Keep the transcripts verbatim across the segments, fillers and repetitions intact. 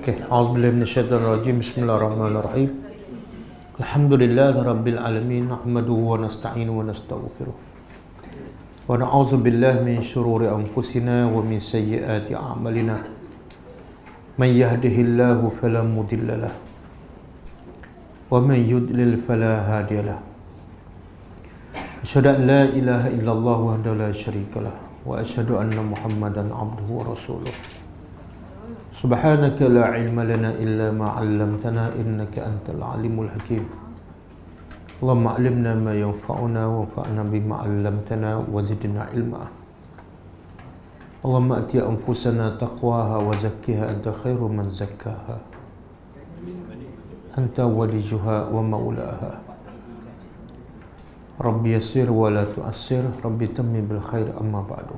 Okay, a'udzubillahi minasyaitonir rajim. Bismillahirrahmanirrahim. Alhamdulillahi rabbil alamin, nahmaduhu wa nasta'inuhu wa nastaghfiruh. Wa na'udzu billahi min syururi anfusina wa min sayyiati a'malina. Man yahdihillahu fala mudilla lahu wa man yudlil fala hadiya lahu. Asyhadu an la ilaha illallah wahdahu la syarika lah wa asyhadu anna Muhammadan abduhu wa rasuluh. Subhanaka la ilma lana illa ma 'allamtana innaka antal alimul hakim. Allahumma 'allimna ma yanfa'una wanfa'na bima 'allamtana wa zidna ilma. Allahumma ati anfusana taqwaha wa zakkiha anta khairu man zakkaha. Anta waliyuha wa maulaha. Rabbi yassir wa la tu'assir, Rabbi tammim bil khair, amma ba'du.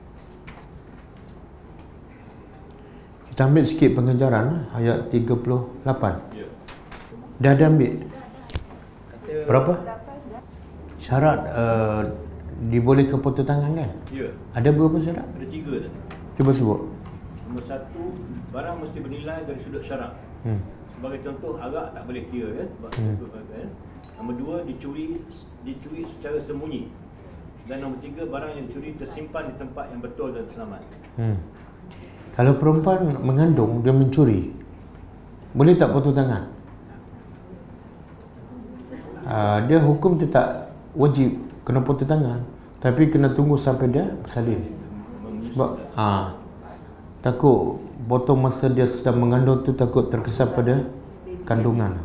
Kita ambil sikit pengajaran ayat tiga puluh lapan. Ya. Dah ada ambil? Berapa? Syarat uh, dibolehkan potong tangan kan? Ya. Ada berapa syarat? Ada tiga tadi. Cuba sebut. Nombor satu, barang mesti bernilai dari sudut syarak. Hmm. Sebagai contoh, arak tak boleh kira kan? Sebab hmm. kan? Nombor dua, dicuri dicuri secara sembunyi. Dan nombor tiga, barang yang dicuri tersimpan di tempat yang betul dan selamat. Hmm. Kalau perempuan mengandung, dia mencuri, boleh tak potong tangan? Uh, dia hukum tetap wajib kena potong tangan, tapi kena tunggu sampai dia bersalin. Sebab uh, takut potong masa dia sedang mengandung tu takut terkesan pada kandungan.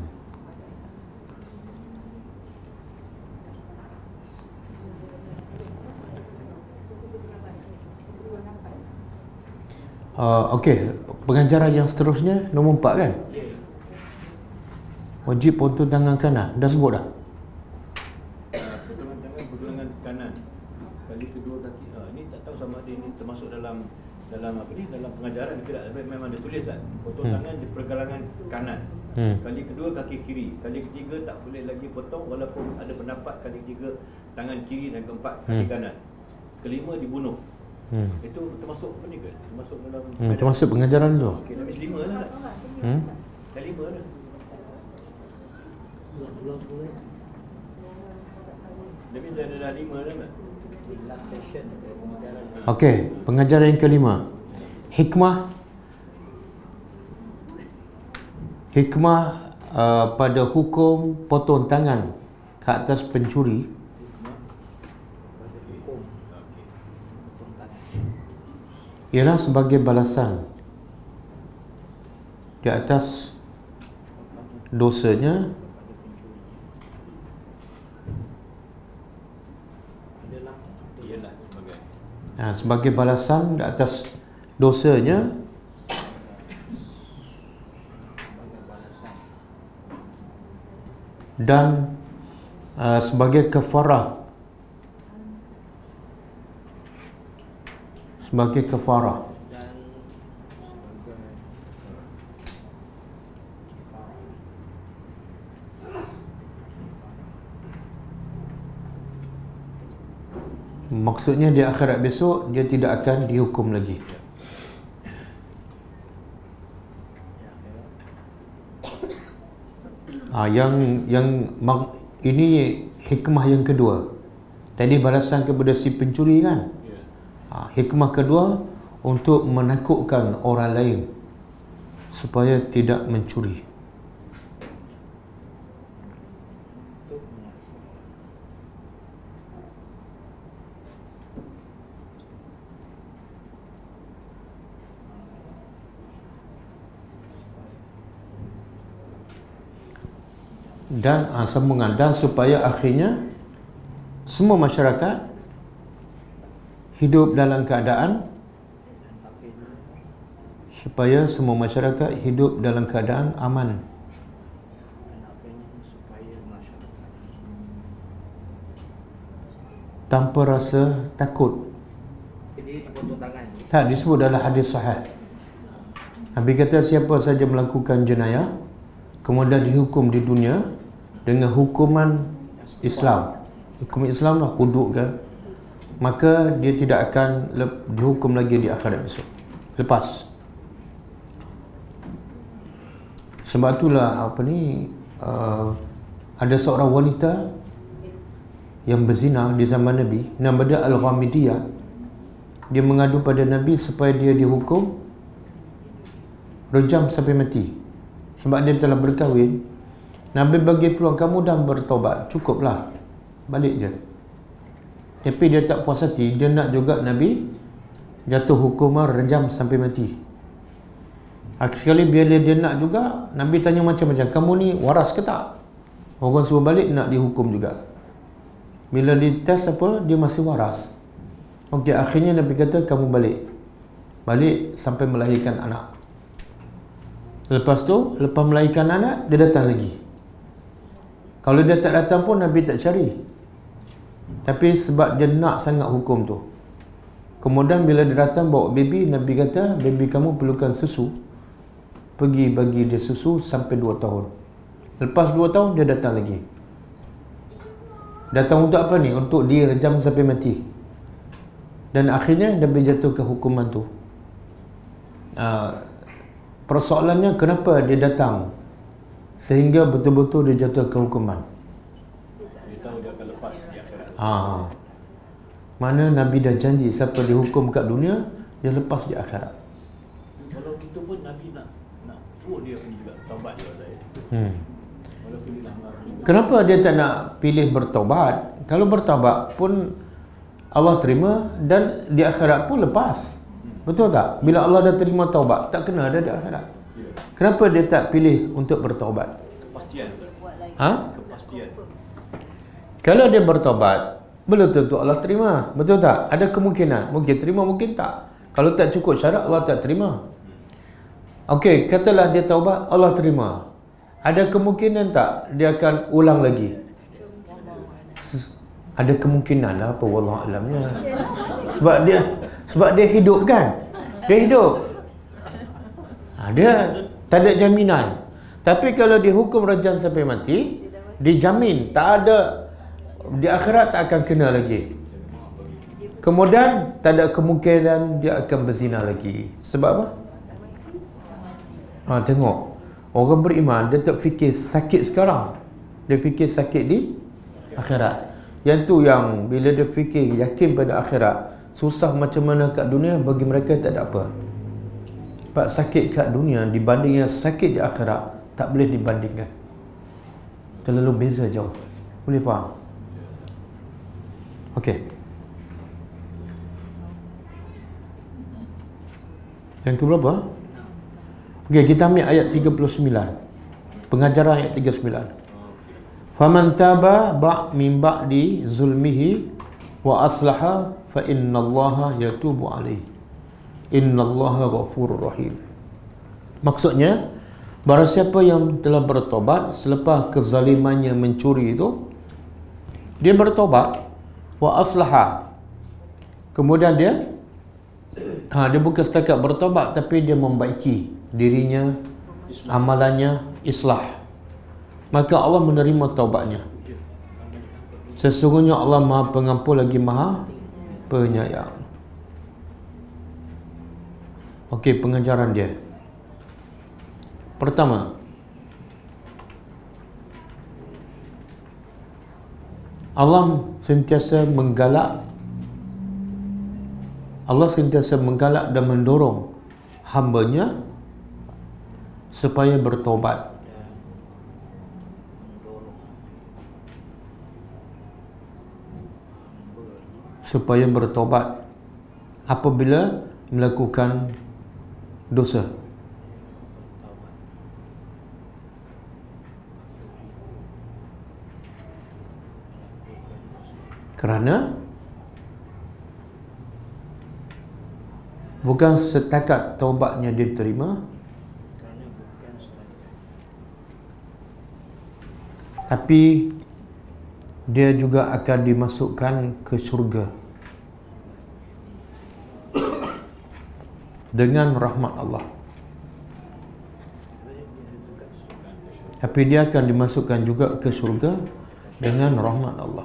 Uh, Okey, pengajaran yang seterusnya nombor empat kan? Wajib potong tangan kanan. Dah sebut dah? Uh, potongan tangan, potongan kanan. Kali kedua kaki. Uh, ini tak tahu sama ada ini termasuk dalam dalam apa ni? Dalam pengajaran ke tidak? Memang ada tulis kan? Potong hmm. tangan di pergelangan kanan. Hmm. Kali kedua kaki kiri. Kali ketiga tak boleh lagi potong walaupun ada pendapat kali ketiga tangan kiri dan keempat kaki hmm. kanan. Kelima dibunuh. Hmm. Itu termasuk apa ni ke? Termasuk dalam hmm, termasuk pengajaran tu. Okey, dah lima dah. Hmm? Dah lima dah. Demi dah dah lima dah tak? Okey, pengajaran yang kelima. Hikmah Hikmah uh, pada hukum potong tangan ke atas pencuri ialah sebagai balasan di atas dosanya nah, sebagai balasan di atas dosanya dan uh, sebagai kafarah sebagai kafarah dan sebagai maksudnya di akhirat besok dia tidak akan dihukum lagi. Ah, yang yang ini hikmah yang kedua. Tadi balasan kepada si pencuri kan? Ha, hikmah kedua untuk menakutkan orang lain supaya tidak mencuri. Dan ha, sambungan dan supaya akhirnya semua masyarakat hidup dalam keadaan supaya semua masyarakat hidup dalam keadaan aman. Tanpa rasa takut. Tak disebut dalam hadis sahih. Nabi kata siapa saja melakukan jenayah kemudian dihukum di dunia dengan hukuman Islam. Hukum Islam lah, hudud ke, maka dia tidak akan dihukum lagi di akhirat besok. Lepas Sebab itulah apa ni uh, ada seorang wanita yang berzina di zaman Nabi, nama dia Al-Ghamidiyah. Dia mengadu pada Nabi supaya dia dihukum rejam sampai mati sebab dia telah berkahwin. Nabi bagi peluang, kamu dah bertobat, cukuplah, balik je. Tapi dia tak puas hati, dia nak juga Nabi jatuh hukuman rejam sampai mati. Sekali bila dia nak juga, Nabi tanya macam-macam, kamu ni waras ke tak? Orang suruh balik, nak dihukum juga. Bila dites apa, dia masih waras. Okey, akhirnya Nabi kata, kamu balik. Balik sampai melahirkan anak. Lepas tu, lepas melahirkan anak, dia datang lagi. Kalau dia tak datang pun, Nabi tak cari. Tapi sebab dia nak sangat hukum tu. Kemudian bila dia datang bawa baby, Nabi kata, baby kamu perlukan susu. Pergi bagi dia susu sampai dua tahun. Lepas dua tahun, dia datang lagi. Datang untuk apa ni? Untuk direjam sampai mati. Dan akhirnya Nabi jatuhkan hukuman tu. Uh, persoalannya kenapa dia datang sehingga betul-betul dia jatuhkan hukuman? Dia tahu dia akan lepas di akhirat. Ha. Mana Nabi dah janji siapa dihukum kat dunia, dia lepas di akhirat. Kalau kita pun Nabi nak nak suruh dia pun juga taubat dia saya. Hmm. Walaupun dia nak mengarang. Kenapa dia tak nak pilih bertaubat? Kalau bertaubat pun Allah terima dan di akhirat pun lepas. Betul tak? Bila Allah dah terima taubat, tak kena ada di akhirat. Ya. Kenapa dia tak pilih untuk bertaubat? Kepastian. Ha? Kepastian. Kalau dia bertaubat, belum tentu Allah terima. Betul tak? Ada kemungkinan. Mungkin terima, mungkin tak. Kalau tak cukup syarat, Allah tak terima. Okey, katalah dia taubat, Allah terima. Ada kemungkinan tak dia akan ulang lagi? Ada kemungkinan lah apa, wallahu alamnya. Sebab dia sebab dia hidup kan? Dia hidup. Ha, dia tak ada jaminan. Tapi kalau dihukum rejam sampai mati, dijamin tak ada, di akhirat tak akan kena lagi. Kemudian tak ada kemungkinan dia akan berzina lagi. Sebab apa? Ha, tengok. Orang beriman, dia tak fikir sakit sekarang. Dia fikir sakit di akhirat. Yang tu yang bila dia fikir yakin pada akhirat, susah macam mana kat dunia, bagi mereka tak ada apa. Sebab sakit kat dunia dibandingkan sakit di akhirat, tak boleh dibandingkan. Terlalu beza jauh. Boleh faham? Okey. Yang ke berapa? Okey, kita ambil ayat tiga puluh sembilan. Pengajaran ayat tiga puluh sembilan. Faman taba ba' min ba'di zulmihi wa aslaha fa innallaha yatubu alaihi. Innallaha ghafurur rahim. Maksudnya, barang siapa yang telah bertobat selepas kezalimannya mencuri itu, dia bertobat wa aslaha. Kemudian dia ha, dia bukan setakat bertobat, tapi dia membaiki dirinya, amalannya, islah, maka Allah menerima taubatnya. Sesungguhnya Allah Maha Pengampun lagi Maha Penyayang. Okey, pengajaran dia. Pertama, Allah sentiasa menggalak Allah sentiasa menggalak dan mendorong hamba-Nya supaya bertobat. Supaya bertobat apabila melakukan dosa. Kerana bukan setakat taubatnya diterima, tapi dia juga akan dimasukkan ke syurga dengan rahmat Allah. Tapi dia akan dimasukkan juga ke syurga dengan rahmat Allah.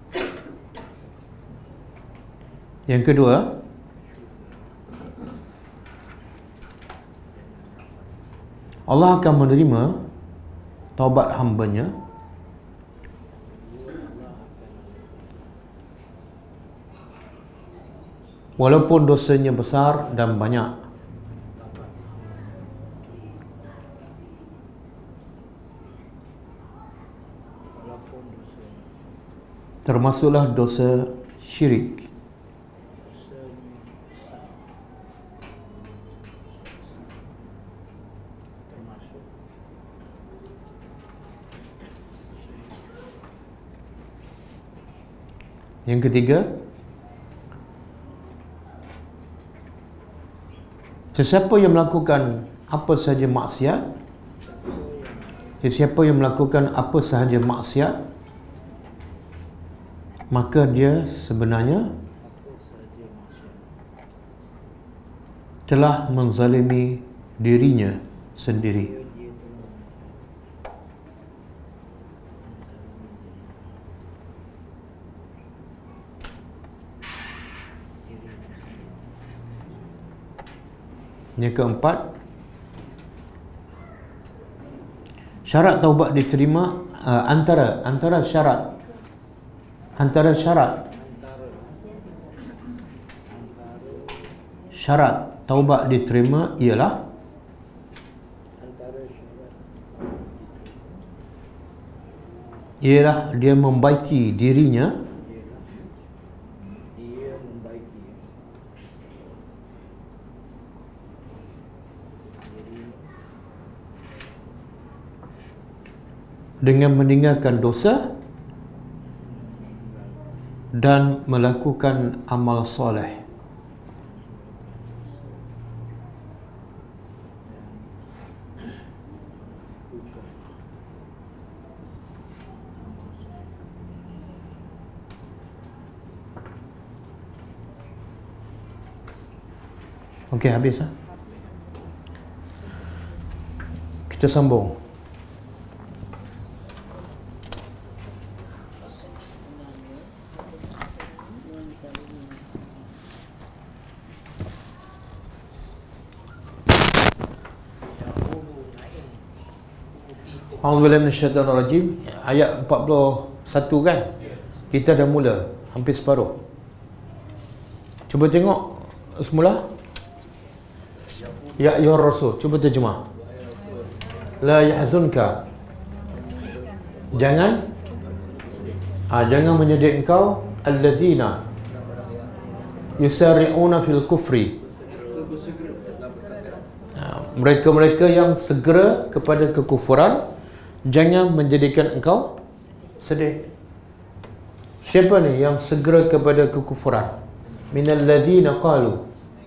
Yang kedua, Allah akan menerima taubat hambanya walaupun dosanya besar dan banyak. Termasuklah dosa syirik. Yang ketiga, sesiapa yang melakukan apa sahaja maksiat, sesiapa yang melakukan apa sahaja maksiat, maka dia sebenarnya telah menzalimi dirinya sendiri. Yang keempat, syarat taubat diterima uh, antara antara syarat antara syarat syarat taubat diterima ialah ialah dia membaiki dirinya dengan meninggalkan dosa dan melakukan amal soleh. Okey, habis ha? Kita sambung. A'udzubillahi minasyaitanir rajim. Ayat empat puluh satu kan? Kita dah mula, hampir separuh. Cuba tengok semula. Ya ayyuhar rasul, cuba terjemah. La yahzunka. Jangan ha, jangan menyedih engkau allazina yusari'una fil kufri. Ha, mereka-mereka yang segera kepada kekufuran, jangan menjadikan engkau sedih. Siapa ni yang segera kepada kekufuran? Minal lazina qalu.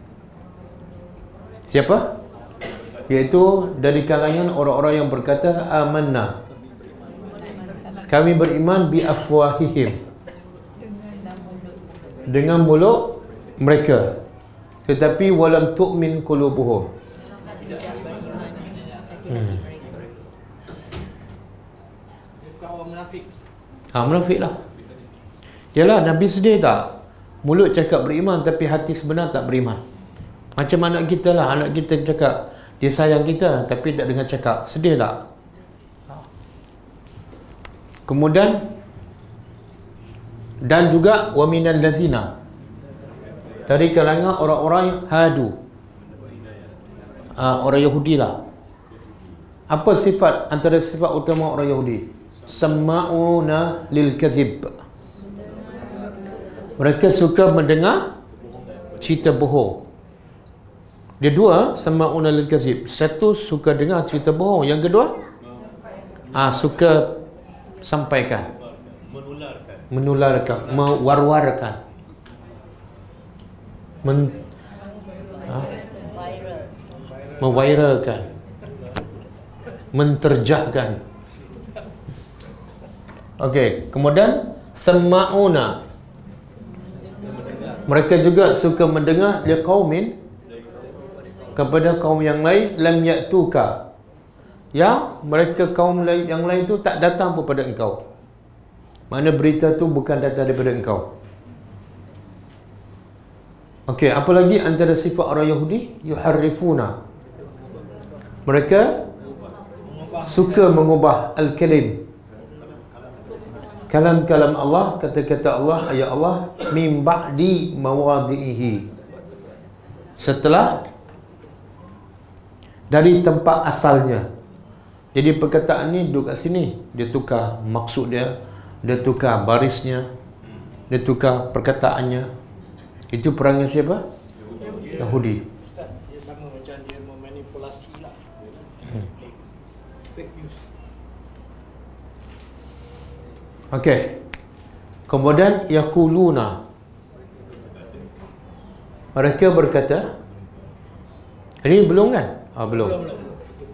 Siapa? Iaitu dari kalangan orang-orang yang berkata amanna, kami beriman bi afwahihim, dengan mulut mereka, tetapi walam tu'min qulubuhum. Hmm. Ha, munafik lah. Yalah, Nabi sedih tak? Mulut cakap beriman tapi hati sebenar tak beriman. Macam anak kita lah, anak kita cakap dia sayang kita tapi tak dengar cakap, sedih tak? Kemudian dan juga wa minal lazina, dari kalangan orang-orang yang hadu, ha, orang Yahudi lah. Apa sifat, antara sifat utama orang Yahudi? Sama'una lil kazib. Mereka suka mendengar cerita bohong. Dia dua, sama'una lil kazib. Satu, suka dengar cerita bohong. Yang kedua, ah suka sampaikan, menularkan, menularkan, mewar-warkan, men ha? mewairalkan, menterjahkan. Okey, kemudian sama'una, mereka juga suka mendengar liqaumin, kepada kaum yang lain, lam ya'tuka, yang mereka kaum lain, yang lain tu tak datang kepada engkau. Mana berita tu bukan datang daripada engkau. Okey, apa lagi antara sifat orang Yahudi? Yuharrifuna, mereka suka mengubah al-kalim, kalam-kalam Allah, kata-kata Allah, ayat Allah, min ba'di mawadhihi, setelah dari tempat asalnya. Jadi perkataan ni duduk kat sini, dia tukar maksud dia, dia tukar barisnya, dia tukar perkataannya. Itu perangai siapa? Yahudi. Yahudi. Ustaz, dia sama macam dia memanipulasi lah. Hmm. Fake news. Okey. Kemudian yaquluna, mereka berkata, ini belum kan? Ah, belum. Belum, belum.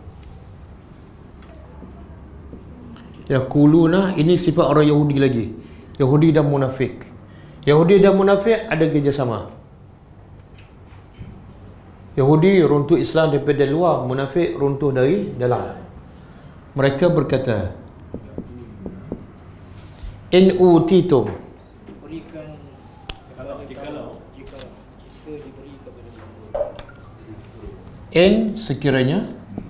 Yaquluna, ini sifat orang Yahudi lagi. Yahudi dan munafik. Yahudi dan munafik ada kerjasama. Yahudi runtuh Islam daripada luar, munafik runtuh dari dalam. Mereka berkata, in utitum, Diberikan Kalau- jikalau. jika jika diberi kepada dia. in sekiranya,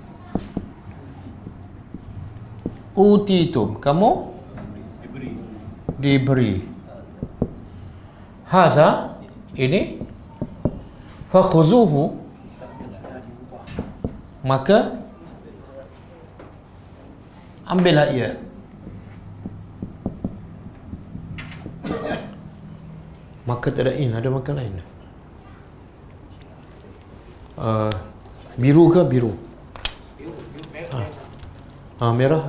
utitum, kamu Diberi. diberi, haza, ini, fakhuzuhu, maka ambillah ia. Maka tak ada in, ada makan lain. Uh, biru ke biru? Biru, biru, merah, Ah. merah. Ah, merah.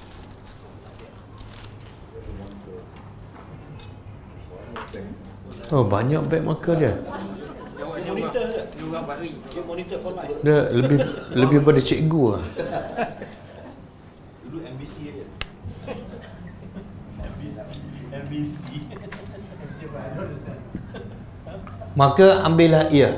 Oh, banyak beg marker dia. Dia monitor ke? Dia monitor for life. Dia lebih lebih pada cikgu lah. Dulu M B C aja. M B C. M B C. Maka ambillah ia.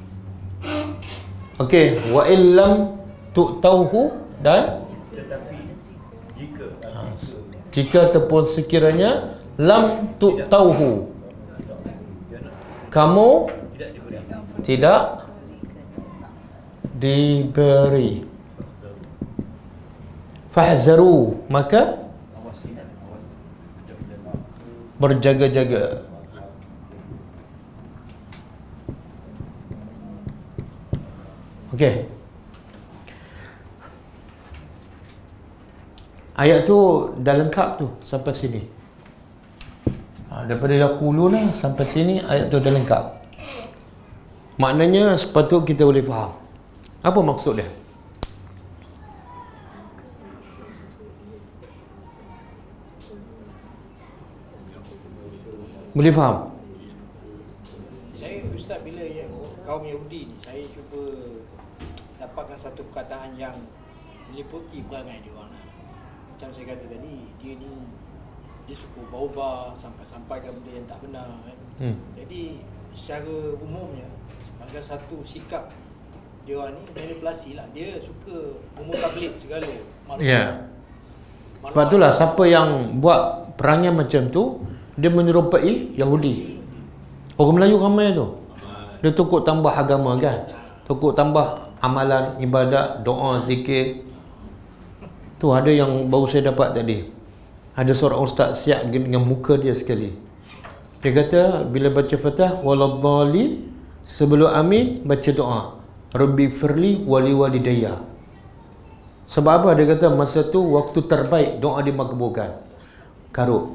Okey, wa illam tu'tauhu, dan Tetapi jika ha, jika ataupun sekiranya lam tu'tauhu, kamu Tidak diberi. tidak diberi, fahzaru, maka awasi, awasi. berjaga-jaga. Okey. Ayat tu dah lengkap tu sampai sini. Ha, daripada yaquluna sampai sini ayat tu dah lengkap. Maknanya sepatut kita boleh faham. Apa maksud dia? Boleh faham? Saya Ustaz, bila ya, kaum Yahudi ni, saya cuba dapatkan satu perkataan yang meliputi perangai dia orang lah. Macam saya kata tadi, dia ni dia suka ubah-ubah sampai-sampaikan benda yang tak benar kan. Hmm. Jadi secara umumnya sebagai satu sikap dia orang ni manipulasi lah. Dia suka memutablik segala maklumat. Ya. Sebab itulah siapa yang buat perangai macam tu, dia menyerupai Yahudi. Orang Melayu ramai tu. Dia tukuk tambah agama kan. Tukuk tambah amalan, ibadat, doa, zikir. Tu ada yang baru saya dapat tadi. Ada seorang ustaz siap dengan muka dia sekali. Dia kata bila baca Fatah waladhdallin, sebelum amin baca doa, Rabbi firli wali walidayya. Sebab apa? Dia kata masa tu waktu terbaik doa dimakbulkan. Karut.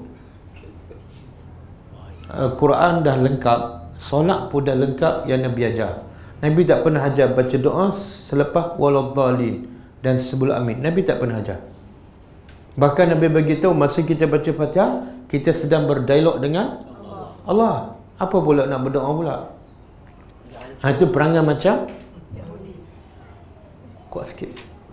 Uh, Quran dah lengkap, solat pun dah lengkap yang Nabi ajar. Nabi tak pernah ajar baca doa selepas waladhdallin dan sebelum amin. Nabi tak pernah ajar. Bahkan Nabi beritahu masa kita baca Fatihah, kita sedang berdialog dengan Allah. Apa pula nak berdoa pula? Ha, itu perangai macam kuat sikit.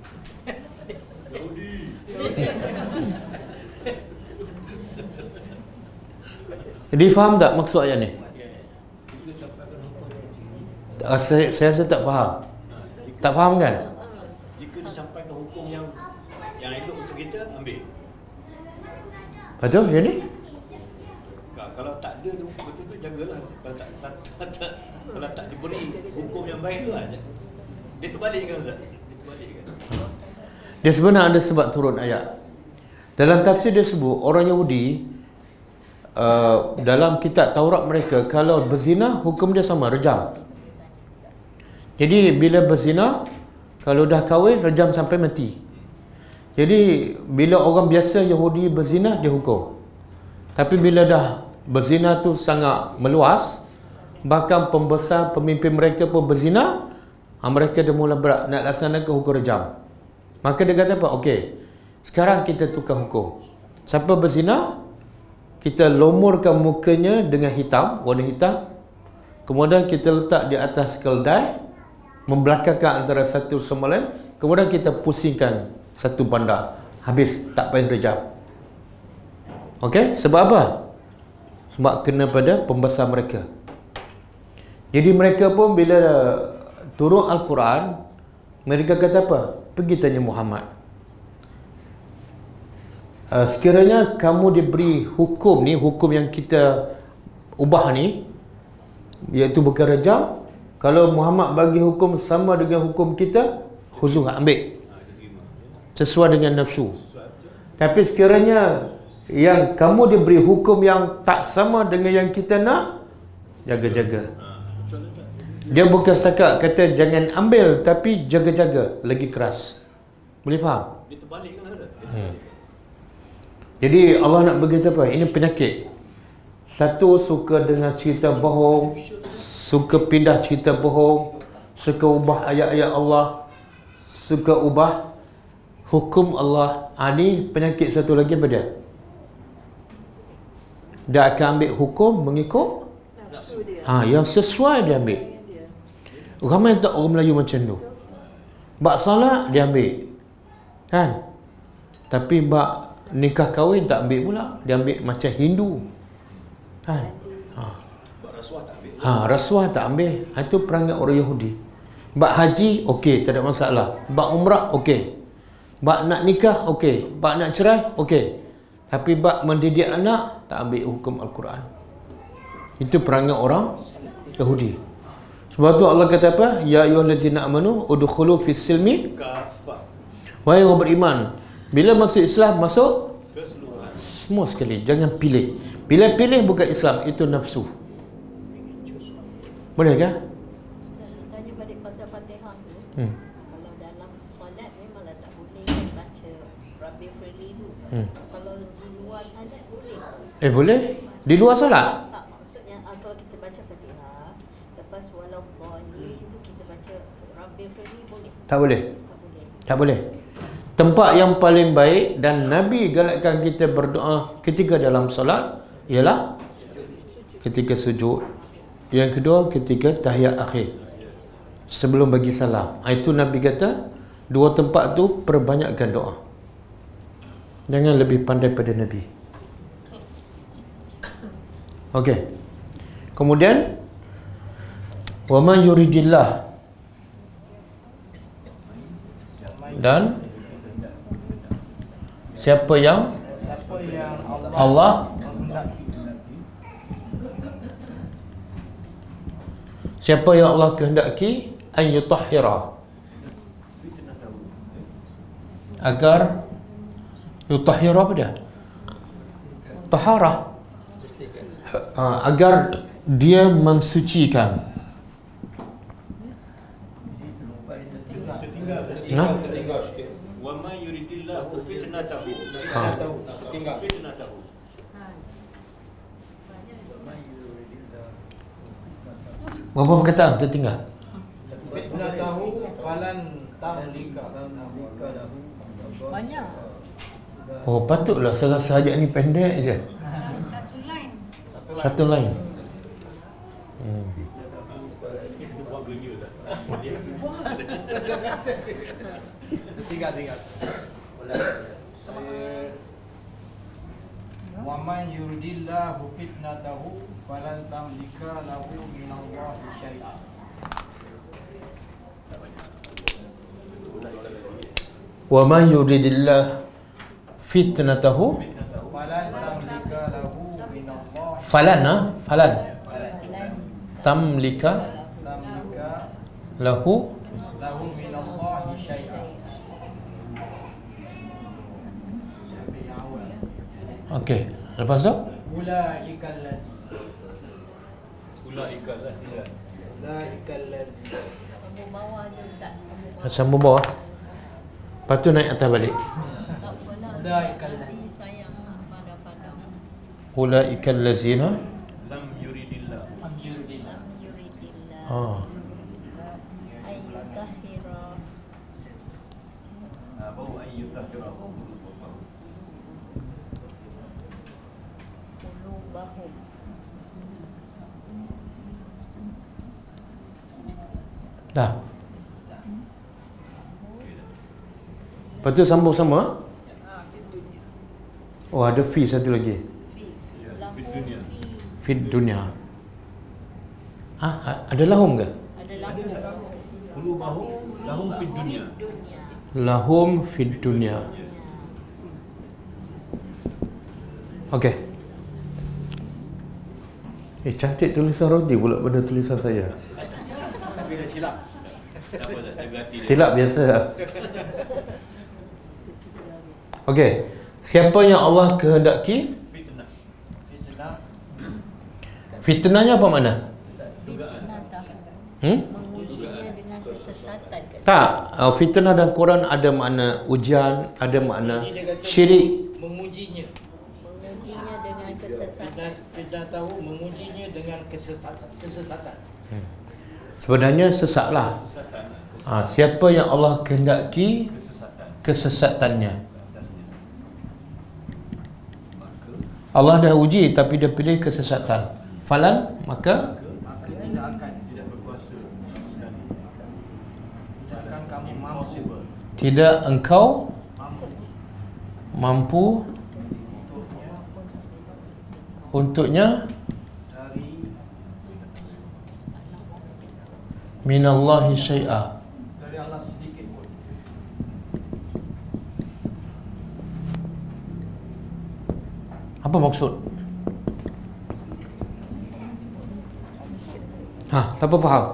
Jadi faham tak maksud ayat ni? Tak, saya, saya rasa tak faham. Tak faham kan? Jika disampaikan hukum yang yang elok untuk kita, ambil. Betul yang ni? Kalau tak ada tu betul tu jagalah. Kalau tak, tak, tak, tak kalau tak diberi hukum yang baik tu lah. Dia terbalikkan Ustaz. Dia terbalikkan. Dia sebenarnya ada sebab turun ayat. Dalam tafsir dia sebut orang Yahudi uh, dalam kitab Taurat mereka, kalau berzina hukum dia sama, rejam. Jadi bila berzina, kalau dah kahwin rejam sampai mati. Jadi bila orang biasa Yahudi berzina, dia hukum. Tapi bila dah berzina tu sangat meluas, bahkan pembesar pemimpin mereka pun berzina, mereka dah mula berat nak laksanakan hukum rejam. Maka dia kata apa? Okey, sekarang kita tukar hukum. Siapa berzina, kita lomorkan mukanya dengan hitam, warna hitam. Kemudian kita letak di atas keldai, membelakangkan antara satu sama lain. Kemudian kita pusingkan satu bandar. Habis, tak payah rejam. Okey, sebab apa? Sebab kena pada pembesar mereka. Jadi mereka pun bila turun Al-Quran, mereka kata apa? Pergi tanya Muhammad. Uh, sekiranya kamu diberi hukum ni, hukum yang kita ubah ni, iaitu bukan rejam, kalau Muhammad bagi hukum sama dengan hukum kita, khuzuh, ambil. Sesuai dengan nafsu. Tapi sekiranya yang kamu diberi hukum yang tak sama dengan yang kita nak, jaga-jaga. Dia bukan setakat kata jangan ambil, tapi jaga-jaga, lagi keras. Boleh faham? Dia terbalik kan ada. Hmm. Jadi Allah nak beritahu apa? Ini penyakit. Satu suka dengar cerita bohong, suka pindah cerita bohong, suka ubah ayat-ayat Allah, suka ubah hukum Allah. Ha, ni penyakit satu lagi apa dia? Dia akan ambil hukum mengikut ha, yang sesuai dia ambil. Ramai tak orang Melayu macam tu. Bak salat dia ambil, kan? Tapi bak nikah kahwin tak ambil pula. Dia ambil macam Hindu, kan? Ha. Ha, rasuah tak ambil. Ha, itu perangai orang Yahudi. Bak haji, okey, tak ada masalah. Bak umrah, okey. Bak nak nikah, okey. Bak nak cerai, okey. Tapi bak mendidik anak, tak ambil hukum Al-Quran. Itu perangai orang Yahudi. Sebab tu Allah kata apa? Ya ayyuhallazina amanu udkhulu fis silmi kafah. Wahai orang beriman, bila masuk Islam, masuk keseluruhan. Semua sekali, jangan pilih. Bila pilih bukan Islam, itu nafsu. Boleh ke? Ustaz, tanya balik pasal Fatihah tu. Hmm. Kalau dalam solat memanglah tak boleh kan baca Rabbi Firli tu. Hmm. Kalau di luar solat boleh. Eh boleh? Di luar solat? Tak, maksudnya ah, kalau kita baca Fatihah, lepas walau boleh itu kita baca Rabbi Firli boleh. Tak boleh. Tak boleh. Tak boleh. Tempat yang paling baik dan Nabi galakkan kita berdoa ketika dalam solat ialah ketika sujud. Yang kedua ketika tahiyat akhir, sebelum bagi salam. Itu Nabi kata dua tempat tu perbanyakkan doa. Jangan lebih pandai pada Nabi. Okey. Kemudian wa man yuridillah, dan siapa yang Siapa yang Allah, Allah menghendaki, siapa yang Allah kehendaki an yutahhira, agar yutahhira apa dia? Taharah. Uh, agar dia mensucikan. Nah, tertinggal sikit. Wa ma yuridillahu fitnatahu. Ha. Tahu, tertinggal. Fitnatahu. berapa perkataan tertinggal? Fitnah tahu falan tamlika. Banyak. Oh, patutlah saya rasa ayat ni pendek je. Satu line. Satu lain. Hmm. Tinggal-tinggal. Wa man yuridillahu fitnatahu falan tamlika lahu minallahi syai'an. Wa man yuridillah fitnatahu Falan tamlika lahu minallahi falan ha? falan tamlika tamlika lahu lahu minallahi syai'an. Okey, lepas tu? Ulaika allazi. Ulaika lah dia. Ulaika allazi. Sambung bawah je tak sambung bawah. Sambung bawah. Lepas tu naik atas balik. Tak apalah. Ulaika Nanti sayang pada padam. Ulaikal lazina. Lam yuridillah. Am yuridillah. Lam yuridillah. Oh. Ayyutahhira. Ah, bau ayyutahhira. Qulubahum. Dah. Lepas tu sambung sama. Oh, ada fi satu lagi. Fid dunia. Fid dunia. Ah, ada lahum ke? Ada lahum. Qulubahum lahum fid dunia. Dunia. Lahum fid dunia. Okey. Eh, cantik tulisan Rodi pula pada tulisan saya. Tapi dah silap. Tak apa, tak jaga hati dia. Silap biasa. Okey. Siapa yang Allah kehendaki, Fitnah. Fitnah. fitnahnya apa makna? Fitnatah. Hmm? Mengujinya dengan kesesatan. Tak, uh, fitnah dalam Quran ada makna ujian, ada makna Ini dia kata syirik. mengujinya. Mengujinya dengan kesesatan. Fitnah, fitnah tahu mengujinya dengan kesesatan. Kesesatan. Sebenarnya sesatlah. Ha, siapa yang Allah kehendaki Kesesatan. kesesatannya. Allah dah uji tapi dia pilih kesesatan. Falan, maka Maka tidak akan Tidak berkuasa sama sekali. tidak akan kamu mampu Impossible. tidak engkau mampu mampu untuknya untuknya dari minallahi syai'a. dari Allah sedikit pun. Apa maksud? Ha, siapa faham?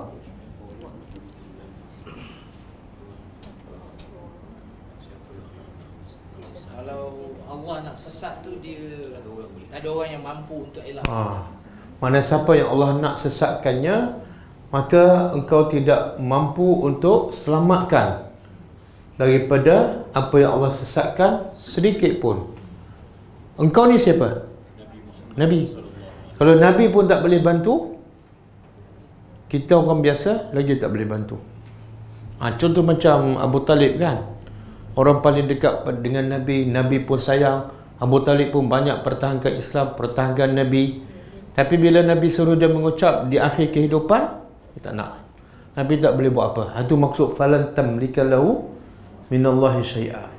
Kalau Allah nak sesat tu dia tak ada orang yang mampu untuk elak. Ha. Mana siapa yang Allah nak sesatkannya, maka engkau tidak mampu untuk selamatkan daripada apa yang Allah sesatkan sedikit pun. Engkau ni siapa? Nabi. Kalau Nabi pun tak boleh bantu, kita orang biasa lagi tak boleh bantu. Ha, contoh macam Abu Talib kan, orang paling dekat dengan Nabi, Nabi pun sayang. Abu Talib pun banyak pertahankan Islam, pertahankan Nabi. Tapi bila Nabi suruh dia mengucap di akhir kehidupan, dia tak nak. Nabi tak boleh buat apa. Itu maksud falan tamlika lahu minallahi syai'a.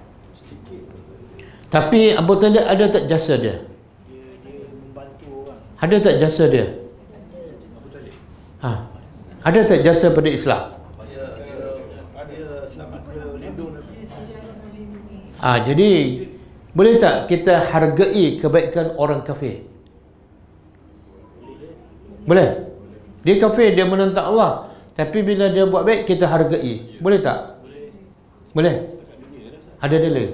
Tapi Abu Talib ada tak jasa dia? Dia dia membantu orang. Ada tak jasa dia? Ha. Ada tak jasa pada Islam? Dia dia selamat dia lindung Nabi. Ah, jadi boleh tak kita hargai kebaikan orang kafir? Boleh. Dia kafir, dia menentang Allah, tapi bila dia buat baik kita hargai. Boleh tak? Boleh. Ada dalil?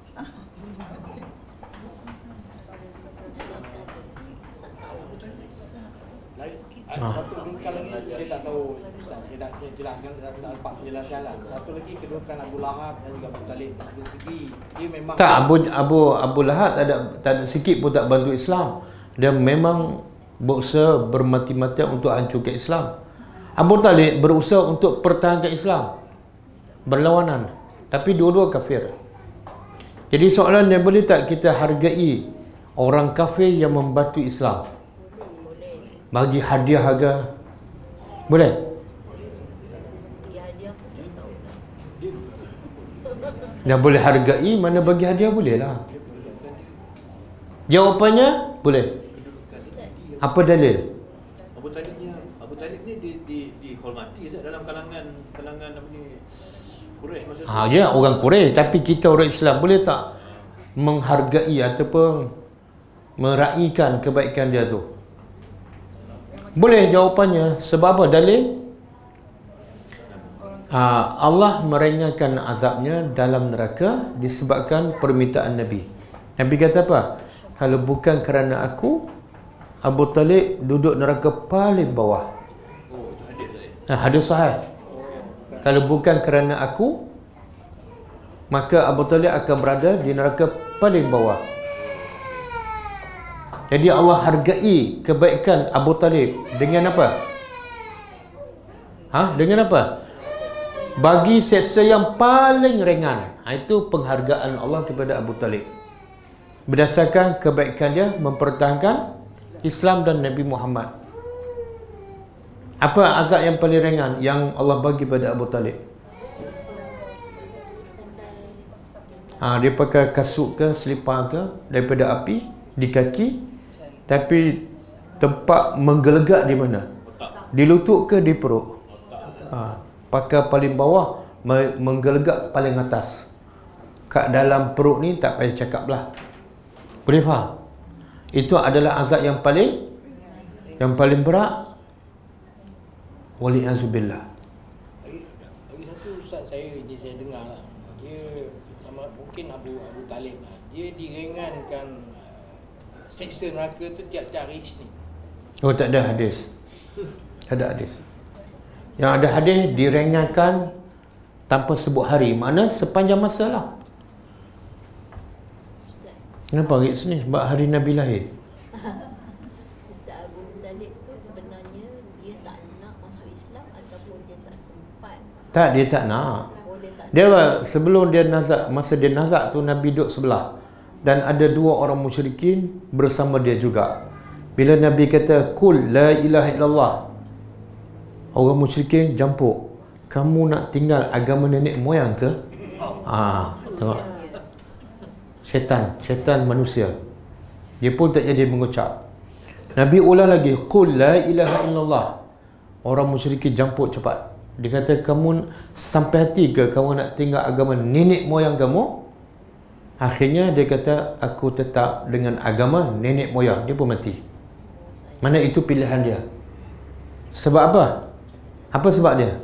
Lain Ah. satu kedudukan lagi saya tak tahu Ustaz. Saya dah saya jelaskan dah nampak penjelasan lah. Satu lagi kedudukan Abu Lahab dan juga Abu Talib dari segi dia memang Tak, Abu Abu Abu Lahab tak ada tak ada sikit pun tak bantu Islam. Dia memang berusaha bermati-matian untuk hancurkan Islam. Abu Talib berusaha untuk pertahankan Islam, berlawanan, tapi dua-dua kafir. Jadi soalannya, boleh tak kita hargai orang kafir yang membantu Islam? Bagi hadiah harga? Boleh? Dia hadiah pun tak tahu lah. Dah boleh hargai, mana bagi hadiah boleh lah. Jawapannya boleh. Apa dalil? Abu Talib ni Abu Talib ni di di dihormati tak dalam kalangan kalangan apa ni Quraisy masa tu. Ha, ya, orang Quraisy, tapi kita orang Islam boleh tak menghargai ataupun meraihkan kebaikan dia tu? Boleh jawapannya. Sebab apa? Dalil? Ha, Allah meringankan azabnya dalam neraka disebabkan permintaan Nabi. Nabi kata apa? kalau bukan kerana aku, Abu Talib duduk neraka paling bawah. Oh, itu hadis tu ya. Nah, hadis sahih. Kalau bukan kerana aku, maka Abu Talib akan berada di neraka paling bawah. Jadi Allah hargai kebaikan Abu Talib dengan apa? Ha? Dengan apa? Bagi seksa yang paling ringan. Ha, itu penghargaan Allah kepada Abu Talib. Berdasarkan kebaikan dia mempertahankan Islam dan Nabi Muhammad. Apa azab yang paling ringan yang Allah bagi pada Abu Talib? Ha, dia pakai kasut ke, selipar ke daripada api di kaki, tapi tempat menggelegak di mana? Di lutut ke di perut? Ha, pakai paling bawah, menggelegak paling atas. Kat dalam perut ni tak payah cakap lah. Boleh faham? Itu adalah azab yang paling yang paling berat. Wali'azubillah. Lagi, lagi satu ustaz saya ni saya dengar lah. Dia sama, mungkin Abu Abu Talib lah. Dia diringankan uh, seksa neraka tu tiap-tiap hari Isnin. Oh, tak ada hadis. Tak ada hadis. Yang ada hadis diringankan tanpa sebut hari. Makna sepanjang masa lah. Kenapa hari Isnin? Sebab hari Nabi lahir. Ustaz Abu Talib tu sebenarnya dia tak nak masuk Islam ataupun dia tak sempat? Tak, dia tak nak. Oh, dia tak Dia sebelum dia nazak, masa dia nazak tu Nabi duduk sebelah. Dan ada dua orang musyrikin bersama dia juga. Bila Nabi kata kul la ilaha illallah, orang musyrikin jampuk. Kamu nak tinggal agama nenek moyang ke? Ah, tengok. Syaitan, syaitan manusia. Dia pun tak jadi mengucap. Nabi ulang lagi, qul la ilaha illallah. Orang musyrikin jampuk cepat. Dia kata, kamu sampai hati ke kamu nak tinggal agama nenek moyang kamu? Akhirnya dia kata, aku tetap dengan agama nenek moyang. Dia pun mati. Mana itu pilihan dia. Sebab apa? Apa sebab dia?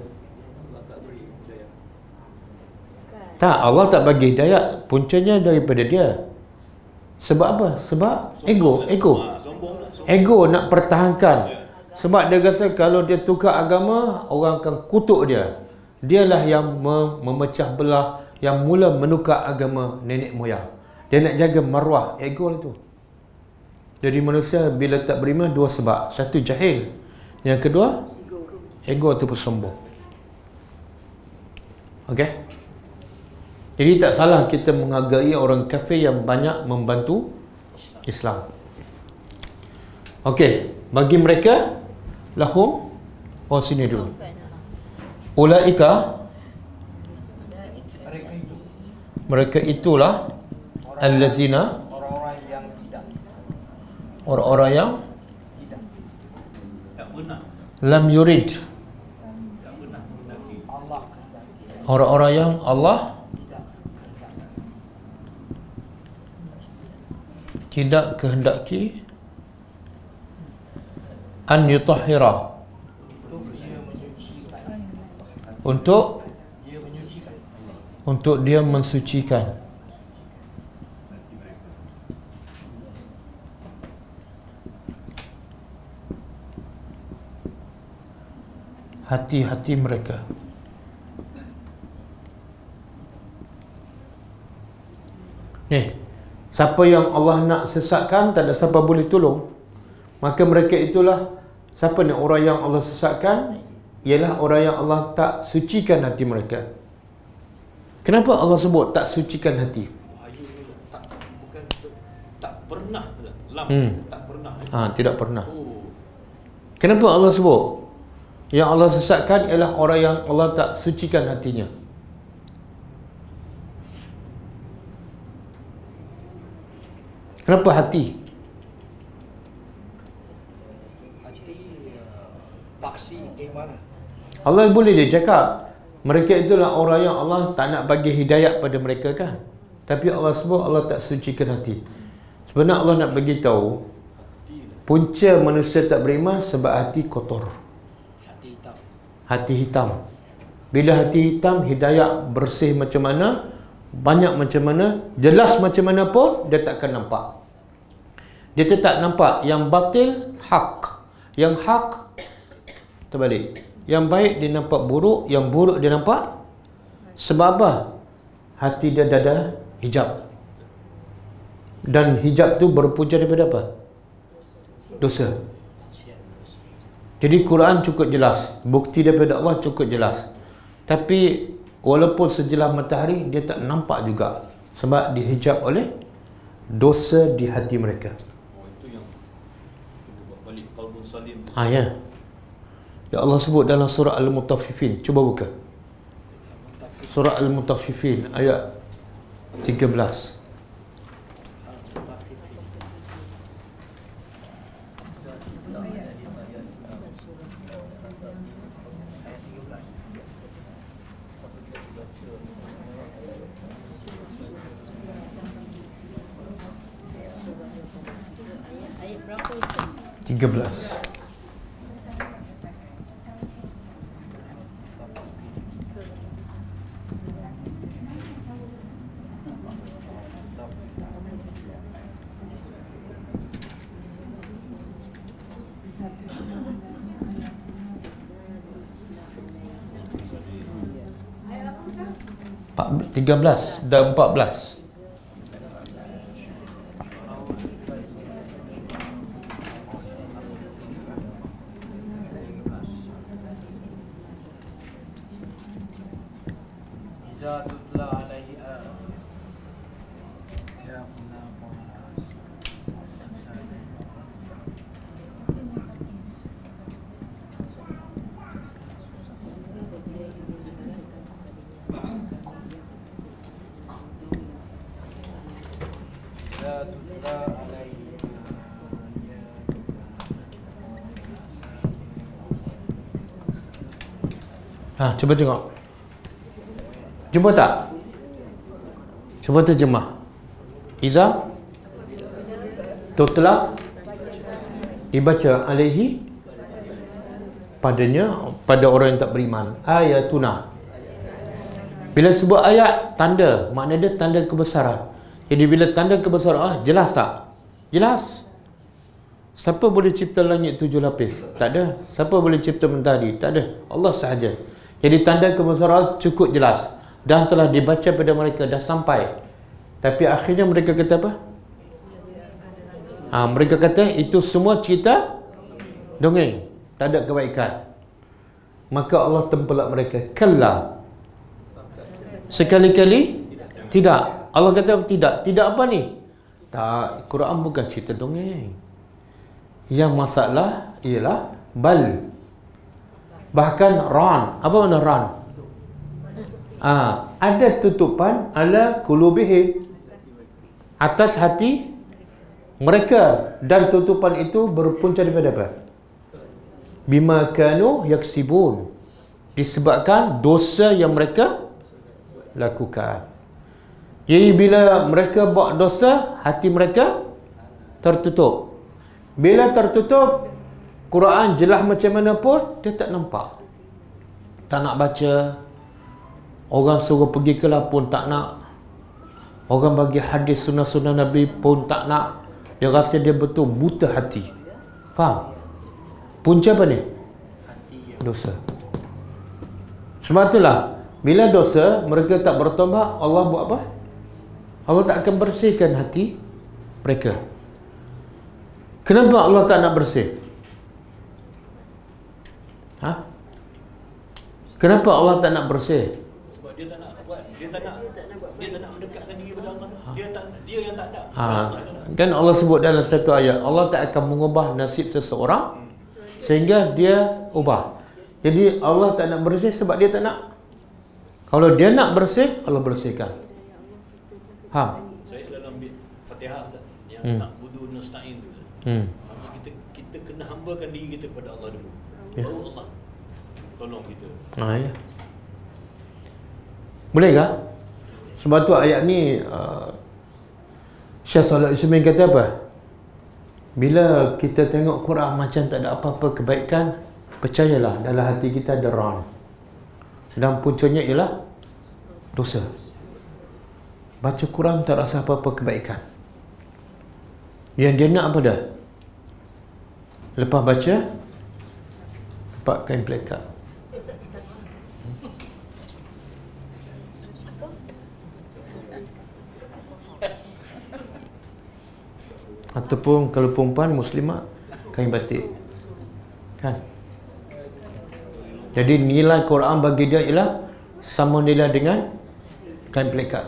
Tak, Allah tak bagi hidayah. Puncanya daripada dia. Sebab apa? Sebab ego. Ego. Ego nak pertahankan. Sebab dia rasa kalau dia tukar agama, orang akan kutuk dia. Dialah yang memecah belah, yang mula menukar agama nenek moyang. Dia nak jaga maruah ego itu. Jadi manusia bila tak beriman, dua sebab. Satu, jahil. Yang kedua, ego itu sombong. Okey? Jadi tak salah kita menghargai orang kafir yang banyak membantu Islam. Okey, bagi mereka lahum, oh sini dulu. Ulaika, Mereka itu mereka itulah allazina, orang-orang yang tidak orang-orang yang tidak Tak pernah. lam yurid, Tak pernah menghendaki. Allah kehendaki. orang-orang yang Allah tidak kehendaki an yutahhira, untuk Dia menyucikan. untuk dia mensucikan hati-hati mereka. Nih, siapa yang Allah nak sesatkan, tak ada siapa boleh tolong. Maka mereka itulah, siapa ni orang yang Allah sesatkan? Ialah orang yang Allah tak sucikan hati mereka. Kenapa Allah sebut tak sucikan hati? Wahyu ni tak, bukan tak pernah. Lam, Hmm. tak pernah. Ha, tidak pernah. Oh. Kenapa Allah sebut? Yang Allah sesatkan ialah orang yang Allah tak sucikan hatinya. Kenapa hati? Hati uh, paksi di mana? Allah boleh dia cakap mereka itulah orang yang Allah tak nak bagi hidayat pada mereka kan. Tapi Allah sebut Allah tak sucikan hati. Sebenarnya Allah nak bagi tahu punca manusia tak beriman sebab hati kotor. Hati hitam. Hati hitam. Bila hati hitam, hidayat bersih macam mana, banyak macam mana, jelas macam mana pun dia takkan nampak. Dia tetap nampak yang batil hak, yang hak terbalik, yang baik dia nampak buruk, yang buruk dia nampak. Sebab apa? Hati dia dah ada hijab, dan hijab tu berpunca daripada apa? Dosa. Jadi Quran cukup jelas, bukti daripada Allah cukup jelas. Tapi walaupun sejelas matahari, dia tak nampak juga, sebab dihijab oleh dosa di hati mereka. Oh, itu yang kita buat balik qalbun salim. Ah ya. Ya Allah sebut dalam surah Al-Mutaffifin. Cuba buka. Surah Al-Mutaffifin ayat tiga belas. Ayat berapa Ustaz? tiga belas. tiga belas dan empat belas. Iza tutla alaihi ya kunna Ha, cuba tengok. Jumpa tak? Cuba terjemah. Iza tutla dibaca alaihi padanya, pada orang yang tak beriman. Ayatuna. Bila sebut ayat, tanda, makna dia tanda kebesaran. Jadi bila tanda kebesaran, ah, jelas tak? Jelas. Siapa boleh cipta langit tujuh lapis? Tak ada. Siapa boleh cipta mentari? Tak ada. Allah sahaja. Jadi tanda kebesaran cukup jelas dan telah dibaca pada mereka, dah sampai. Tapi akhirnya mereka kata apa? Ha, mereka kata itu semua cerita dongeng, tak ada kebaikan. Maka Allah tempelak mereka. Kalla, sekali-kali tidak. Allah kata tidak. Tidak apa ni? Tak, Quran bukan cerita dongeng. Yang masalah ialah bal. Bahkan ran. Apa makna ran? Ah, ada tutupan ala qulubihim, atas hati mereka, dan tutupan itu berpunca daripada apa? Bima kanu yaksibun, disebabkan dosa yang mereka lakukan. Jadi bila mereka buat dosa, hati mereka tertutup. Bila tertutup, Quran jelas macam mana pun dia tak nampak, tak nak baca. Orang suruh pergi kelas pun tak nak. Orang bagi hadis sunnah-sunnah Nabi pun tak nak. Dia rasa dia betul buta hati. Faham? Punca apa ni? Dosa. Sebab itulah bila dosa mereka tak bertaubat, Allah buat apa? Allah tak akan bersihkan hati mereka. Kenapa Allah tak nak bersih? Ha? Kenapa Allah tak nak bersih? Sebab dia tak nak buat, dia tak nak dia tak nak mendekatkan diri kepada Allah. Dia tak dia yang tak nak. Ha, kan Allah sebut dalam satu ayat, Allah tak akan mengubah nasib seseorang sehingga dia ubah. Jadi Allah tak nak bersih sebab dia tak nak. Kalau dia nak bersih, Allah bersihkan. Faham? Saya selalu ambil Fatihah Ustaz, yang Hmm. nak budu nasta'in tu. Hmm. Maksudnya kita kita kena hambakan diri kita kepada Allah dulu. Ya. Baru Allah tolong kita. Ha, ya. Boleh tak? Sebab tu ayat ni uh, Syekh Salih Ismail kata apa? Bila kita tengok Quran macam tak ada apa-apa kebaikan, percayalah dalam hati kita ada ran. Dan puncanya ialah dosa. Baca Quran tak rasa apa-apa kebaikan. Yang dia nak apa dah? Lepas baca, dapat kain plekat. Ataupun kalau perempuan muslimah, kain batik. Kan? Jadi nilai Quran bagi dia ialah sama nilai dengan kain plekat.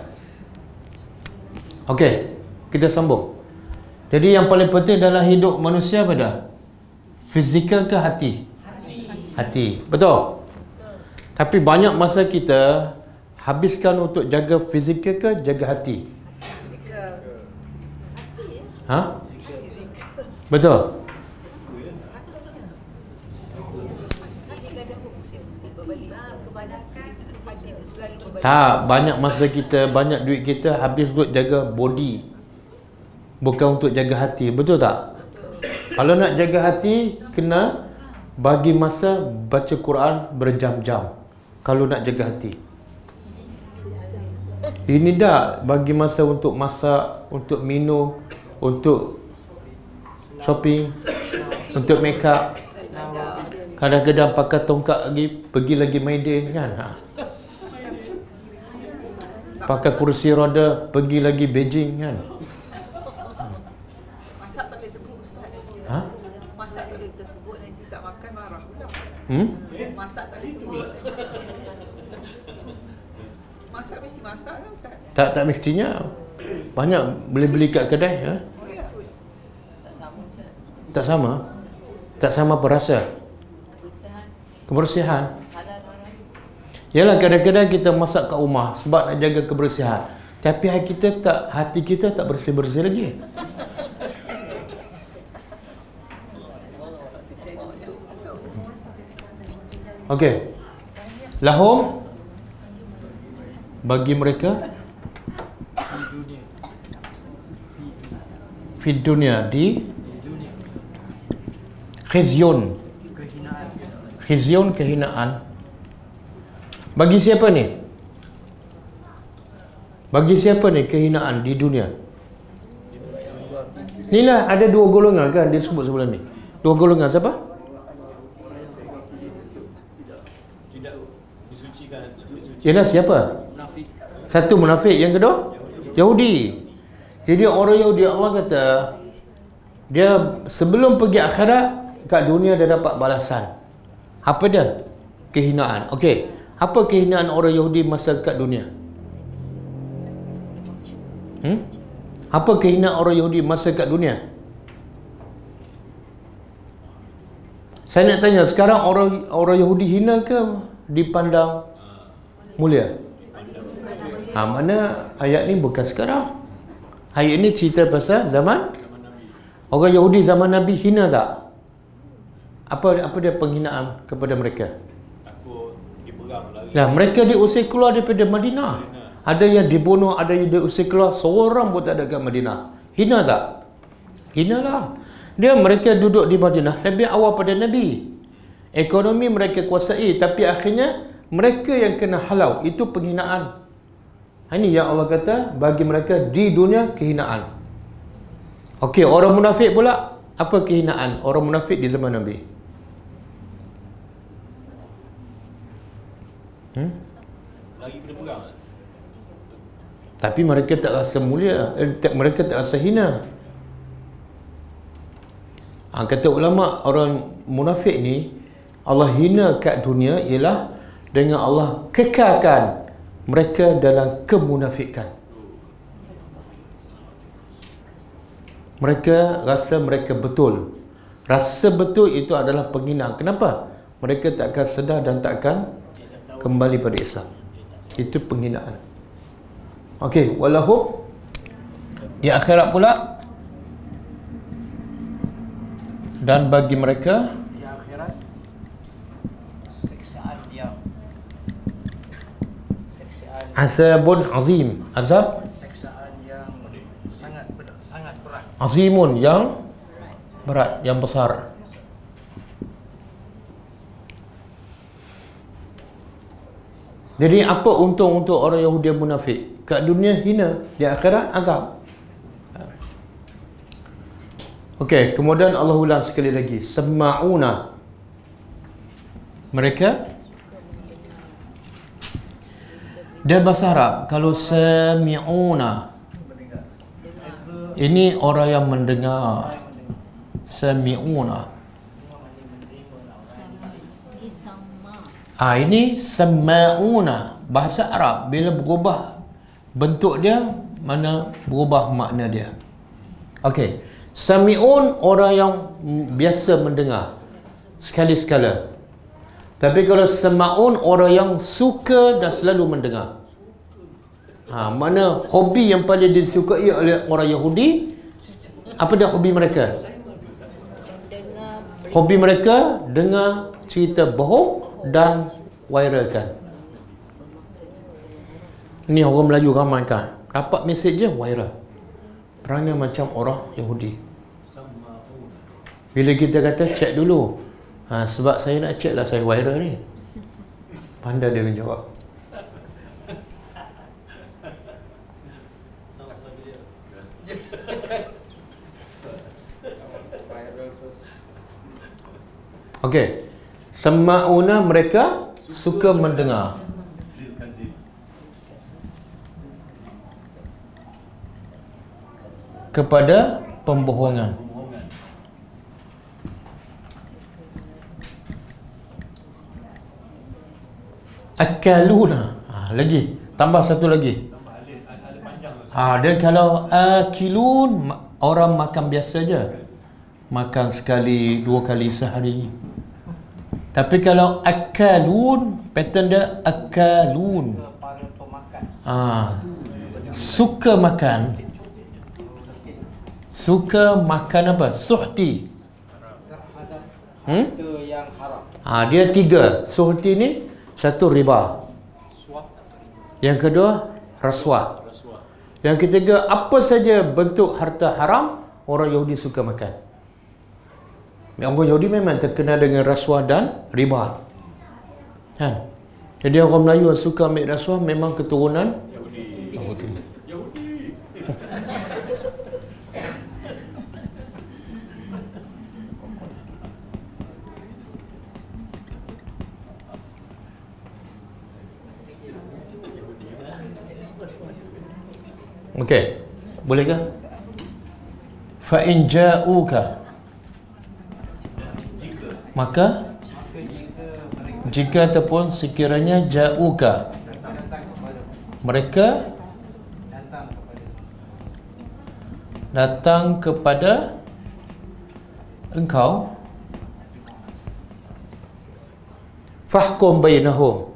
Okey, kita sambung. Jadi yang paling penting dalam hidup manusia apa dah? Fizikal ke hati? Hati. Hati. Betul? Tapi banyak masa kita habiskan untuk jaga fizikal ke jaga hati? Ha? Betul? Tak, banyak masa kita, banyak duit kita habis untuk jaga body, bukan untuk jaga hati. Betul tak? Kalau nak jaga hati, kena bagi masa baca Quran berjam-jam. Kalau nak jaga hati. Ini dah bagi masa untuk masak, untuk minum, untuk shopping, untuk make up. Kadang-kadang pakai tongkat lagi, pergi lagi Maiden kan. Ha. Pakai kursi roda, pergi lagi Beijing kan. Masak tak boleh sebut Ustaz. Ha? Masak tak boleh tersebut, nanti tak makan marah pula. Hmm? Masak tak boleh sebut. Masak mesti masak kan Ustaz? Tak, tak mestinya. Banyak boleh beli kat kedai. Ha? Oh ya. Tak sama Ustaz. Tak sama. Tak sama apa rasa. Kebersihan, Kebersihan. halal haram. Yalah, kadang-kadang kita masak kat rumah sebab nak jaga kebersihan. Tapi hati kita tak, hati kita tak bersih-bersih lagi. Okey. Lahum bagi mereka fi dunia, di khizyun. Khizyun, kehinaan. Bagi siapa ni? Bagi siapa ni kehinaan di dunia? Inilah ada dua golongan kan dia sebut sebelum ni. Dua golongan siapa? Tidak disucikan. Ialah siapa? Satu munafik, yang kedua Yahudi. Jadi orang Yahudi, Allah kata dia sebelum pergi akhirat kat dunia dia dapat balasan. Apa dia? Kehinaan. Okey, apa kehinaan orang Yahudi masa kat dunia? Hmm? Apa kehinaan orang Yahudi masa kat dunia? Saya nak tanya, sekarang orang orang Yahudi hina ke dipandang mulia? Ha, mana ayat ni bukan sekarang. Ayat ni cerita pasal zaman orang Yahudi zaman Nabi hina tak? Apa apa dia penghinaan kepada mereka? Takut dipegang lari. Nah, mereka diusir keluar daripada Madinah. Ada yang dibunuh, ada yang diusir keluar, seorang pun tak ada kat Madinah. Hina tak? Hina lah. Dia mereka duduk di Madinah lebih awal pada Nabi. Ekonomi mereka kuasai, tapi akhirnya mereka yang kena halau. Itu penghinaan. Ini yang Allah kata bagi mereka di dunia kehinaan. Okey, orang munafik pula, apa kehinaan orang munafik di zaman Nabi? Hmm? Lagi kena pegang. Tapi mereka tak rasa mulia, eh, tak, mereka tak rasa hina. Ha, kata ulama, orang munafik ni Allah hina kat dunia ialah dengan Allah kekalkan mereka dalam kemunafikan. Mereka rasa mereka betul. Rasa betul itu adalah penghinaan. Kenapa? Mereka takkan sedar dan takkan kembali pada Islam. Itu penghinaan. Okey, wallahu di akhirat pula dan bagi mereka Di akhirat siksaan yang siksaan azabun azim. Azab siksaan yang sangat ber- sangat berat. azimun, yang berat, yang besar. Jadi apa untung untuk orang Yahudi munafik? Kat dunia hina, di akhirat azab. Okey, kemudian Allah ulang sekali lagi. Sama'una. Mereka dia bahasa Arab. Kalau sami'una, ini orang yang mendengar. Sami'una. Ah, ini sama'una. Bahasa Arab bila berubah bentuk dia, mana berubah makna dia. Okey. Sami'un orang yang biasa mendengar sekali-sekala. Tapi kalau sama'un orang yang suka dan selalu mendengar. Ha, mana hobi yang paling disukai oleh orang Yahudi? Apa dia hobi mereka? Hobi mereka dengar cerita bohong dan viralkan. Ini orang Melayu ramai kan, dapat mesej je viral. Perangai macam orang Yahudi. Bila kita kata check dulu, ha, sebab saya nak check lah saya viral ni. Pandai dia menjawab. Okey. Sama'una mereka suka mendengar. Kepada pembohongan. Akaluna. Ha, lagi. Tambah satu lagi. Ha, dan kalau akilun, orang makan biasa je. Makan sekali, dua kali sehari. Tapi kalau akalun, pattern dia akalun. Ha, suka makan. Suka makan apa? Suhti. Hmm? Ha, dia tiga. Suhti ni satu riba. Yang kedua rasuah. Yang ketiga apa saja bentuk harta haram orang Yahudi suka makan. Orang Yahudi memang terkenal dengan rasuah dan riba. Kan? Jadi orang Melayu yang suka ambil rasuah memang keturunan Yahudi. Yahudi. Okey, boleh ke? Fa in ja'uka, maka jika ataupun sekiranya ja'uka, mereka datang kepada engkau, fahkum bainahum,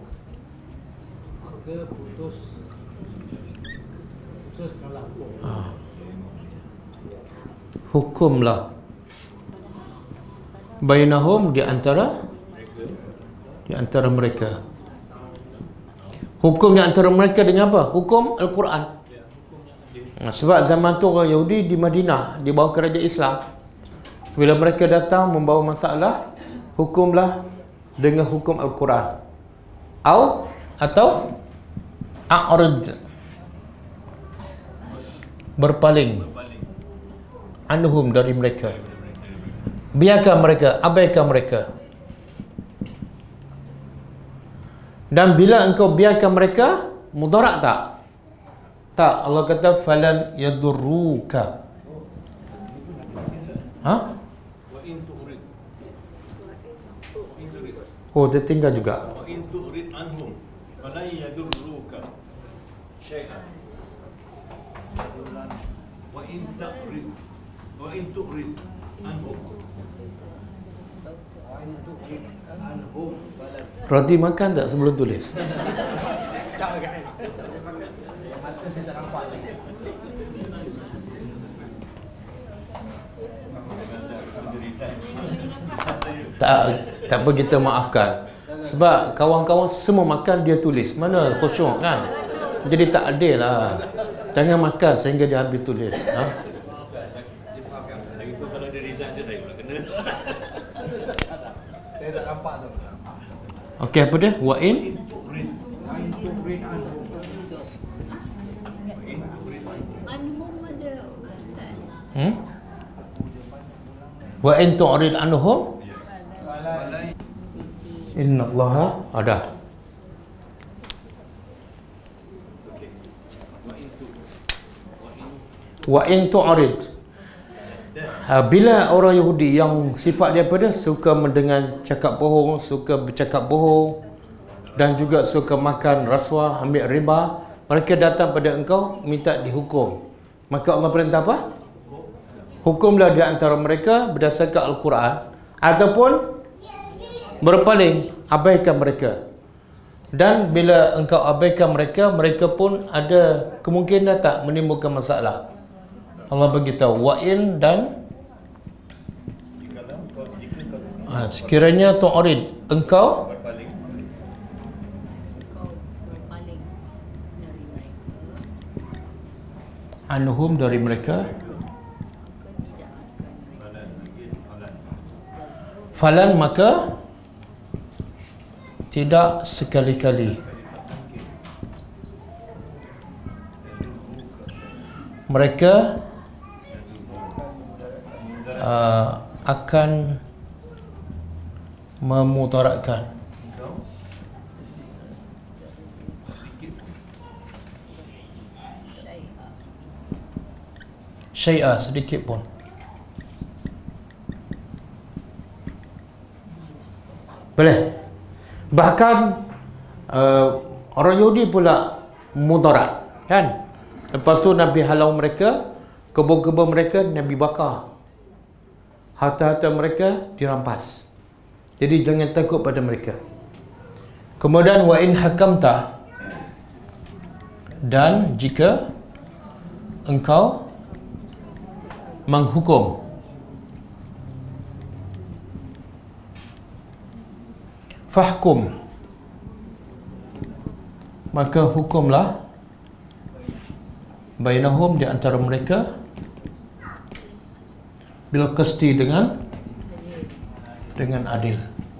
hukumlah bainahum, di antara di antara mereka. Hukum di antara mereka dengan apa? Hukum Al-Quran. Nah, sebab zaman tu orang Yahudi di Madinah, di bawah kerajaan Islam, bila mereka datang membawa masalah, hukumlah dengan hukum Al-Quran. Au atau a'rid, berpaling anhum, dari mereka. Biarkan mereka, abaikan mereka. Dan bila engkau biarkan mereka, mudarat tak? Tak. Allah kata falan yadurruka. Ha? Oh, dia tinggal juga. Wa in tu'rid anhum falan yadurruka syai'an. Wa in ta'rid wa in tu'rid anhum. Roti makan tak sebelum tulis? Tak, tak apa, kita maafkan. Sebab kawan-kawan semua makan, dia tulis. Mana khusyuk kan? Jadi tak adil lah. Jangan makan sehingga dia habis tulis. Ha? Kalau dia resign je, saya pula kena. Saya tak nampak tu. Okey, apa dia? Wa in Anhum ada Ustaz. hmm? Wa in tu'rid anhum innallaha ada. Wa in tu'rid, ha, bila orang Yahudi yang sifat dia pada suka mendengar cakap bohong, suka bercakap bohong dan juga suka makan rasuah, ambil riba, mereka datang pada engkau minta dihukum, maka Allah perintah apa? Hukumlah di antara mereka berdasarkan Al-Quran, ataupun berpaling, abaikan mereka. Dan bila engkau abaikan mereka, mereka pun ada kemungkinan tak menimbulkan masalah. Allah beritahu wa in, dan ha, sekiranya tu'rid, engkau berpaling Kau berpaling dari mereka, anhum, dari mereka, maka tidak akan mereka falan, maka tidak sekali-kali mereka uh, akan memudaratkan syai'ah, sedikit pun. Boleh. Bahkan uh, orang Yahudi pula mudarat, kan? Lepas tu Nabi halau mereka, kebun-kebun mereka Nabi bakar, harta-harta mereka dirampas. Jadi jangan takut pada mereka. Kemudian wa in hakamta, dan jika engkau menghukum, fahkum, maka hukumlah bainahum, di antara mereka, bil qisti, dengan dengan adil.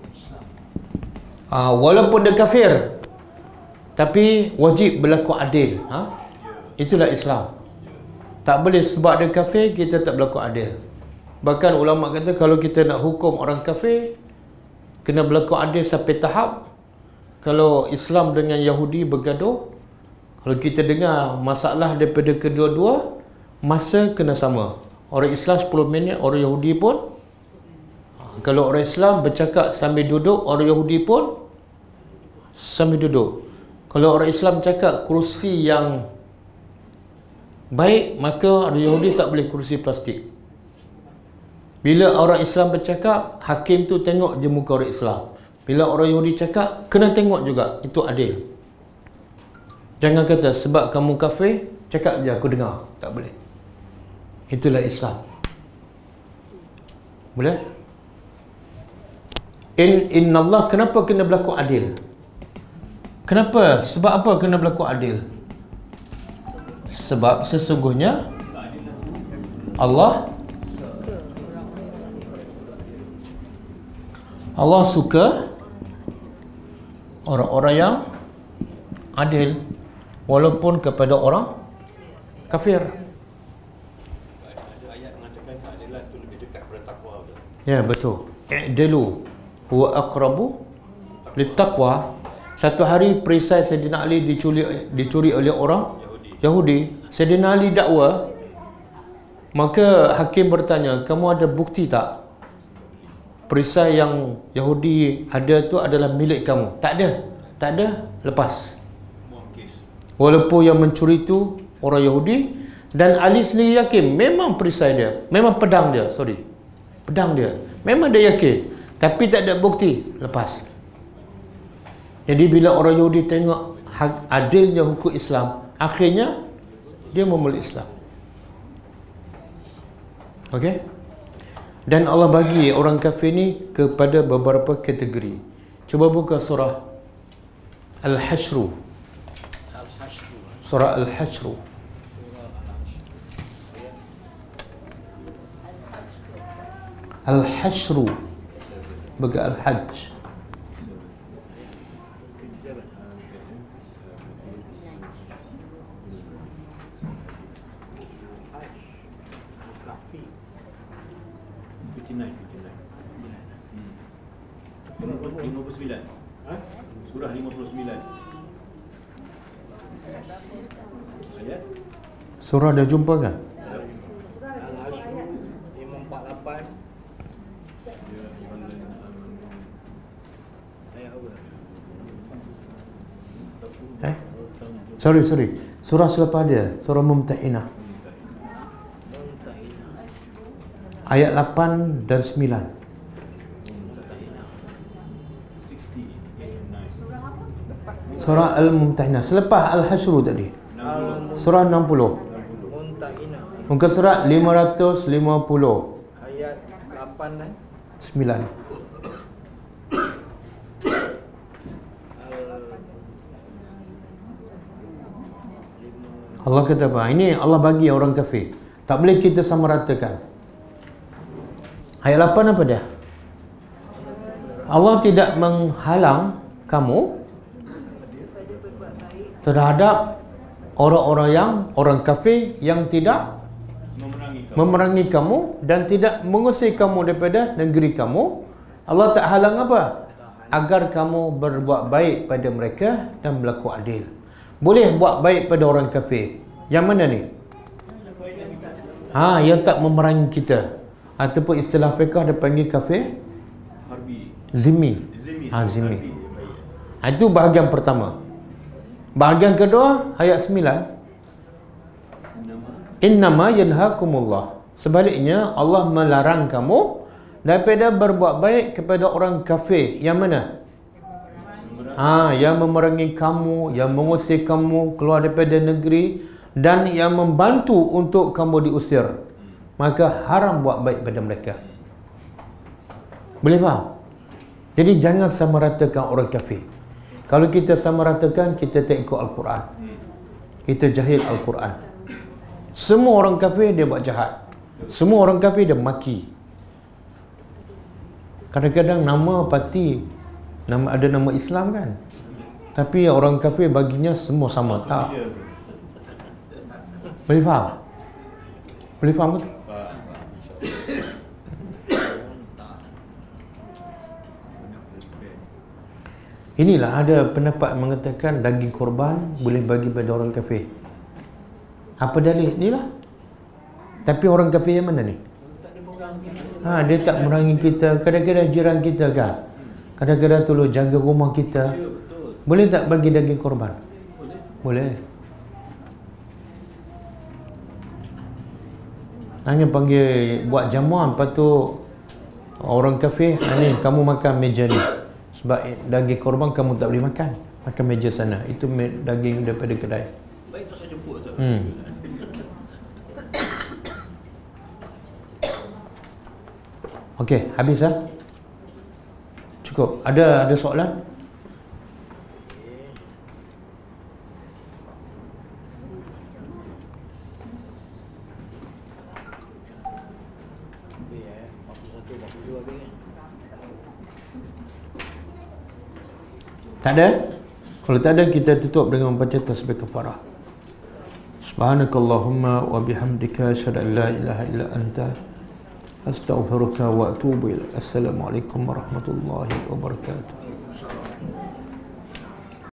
Ha, walaupun dia kafir, tapi wajib berlaku adil. Ha? Itulah Islam. Tak boleh sebab dia kafir kita tak berlaku adil. Bahkan ulama kata kalau kita nak hukum orang kafir, kena berlaku adil sampai tahap kalau Islam dengan Yahudi bergaduh, kalau kita dengar masalah daripada kedua-dua, masa kena sama. Orang Islam sepuluh minit, orang Yahudi pun. Kalau orang Islam bercakap sambil duduk, orang Yahudi pun sambil duduk. Kalau orang Islam cakap kerusi yang baik, maka orang Yahudi tak boleh kerusi plastik. Bila orang Islam bercakap, hakim tu tengok je muka orang Islam. Bila orang Yahudi cakap, kena tengok juga. Itu adil. Jangan kata sebab kamu kafir, cakap je aku dengar. Tak boleh. Itulah Islam. Boleh? In innallah, kenapa kena berlaku adil? Kenapa? Sebab apa kena berlaku adil? Sebab sesungguhnya Allah Allah suka orang-orang yang adil, walaupun kepada orang kafir. Ada ayat mengatakan keadilan itu lebih dekat pada takwa. Ya, betul. I'dilu huwa aqrabu littaqwa. Satu hari perisai Sayyidina Ali dicuri dicuri oleh orang Yahudi. Sayyidina Ali dakwa, maka hakim bertanya, kamu ada bukti tak perisai yang Yahudi ada tu adalah milik kamu? Tak ada. Tak ada, lepas. Walaupun yang mencuri tu orang Yahudi, dan Ali sendiri yakin memang perisai dia, memang pedang dia, sorry, pedang dia, memang dia yakin, tapi tak ada bukti, lepas. Jadi bila orang Yahudi tengok adilnya hukum Islam, akhirnya dia memeluk Islam. Okey? Dan Allah bagi orang kafir ni kepada beberapa kategori. Cuba buka surah Al-Hashr. Surah Al-Hashr. Al-Hashr. Baga Al-Hajj. fifty-nine. lima puluh sembilan. Surah lima puluh sembilan. Ayat Surah dah jumpa kan? Al-Hasyr lima empat lapan. Ayat apa? Eh? Sorry, sorry. Surah selepas dia, surah Mumtahinah. Ayat lapan dan sembilan. Surah Al-Mumtahinah. Selepas Al-Hasyr tadi. Surah enam puluh. Mumtahinah Muka surat lima ratus lima puluh. ayat lapan dan sembilan. Allah kata apa? Ini Allah bagi orang kafir. Tak boleh kita samaratakan. Ayat lapan apa dia? Allah tidak menghalang kamu terhadap orang-orang yang orang kafir yang tidak memerangi kamu. memerangi kamu dan tidak mengusir kamu daripada negeri kamu. Allah tak halang apa? Agar kamu berbuat baik pada mereka dan berlaku adil. Boleh buat baik pada orang kafir. Yang mana ni? Ha, yang tak memerangi kita. Ataupun istilah fiqh dia panggil kafir Harbi. zimmi. Zimmi. Ha, zimmi. Harbi. Ha, itu bahagian pertama. Bahagian kedua ayat sembilan. Innama yanhakumullah. Sebaliknya Allah melarang kamu daripada berbuat baik kepada orang kafir. Yang mana? Ha, yang memerangi kamu, yang mengusir kamu keluar daripada negeri dan yang membantu untuk kamu diusir. Maka haram buat baik pada mereka. Boleh faham? Jadi jangan samaratakan orang kafir. Kalau kita samaratakan, kita tak ikut Al-Quran. Kita jahil Al-Quran. Semua orang kafir dia buat jahat. Semua orang kafir dia maki. Kadang-kadang nama parti, nama ada nama Islam kan, tapi orang kafir baginya semua sama. Tak. Boleh faham? Boleh faham betul? Inilah ada pendapat mengatakan daging korban boleh bagi pada orang kafir. Apa dalil? Inilah. Tapi orang kafir yang mana ni? Ha, dia tak merangi kita. Kadang-kadang jiran kita kan, kadang-kadang tolong jaga rumah kita. Boleh tak bagi daging korban? Boleh. Hanya panggil buat jamuan, lepas tu orang kafir, ni kamu makan meja ni. Sebab daging korban kamu tak boleh makan. Makan meja sana. Itu daging daripada kedai. Baik tak saya jemput tu. Hmm. Okey, habis ah? Cukup. Ada ada soalan? Tak ada? Kalau tak ada, kita tutup dengan membaca tasbih kafarah. Subhanakallahumma wa bihamdika asyhadu an la ilaha illa anta astaghfiruka wa atubu ilaik. Assalamualaikum warahmatullahi wabarakatuh.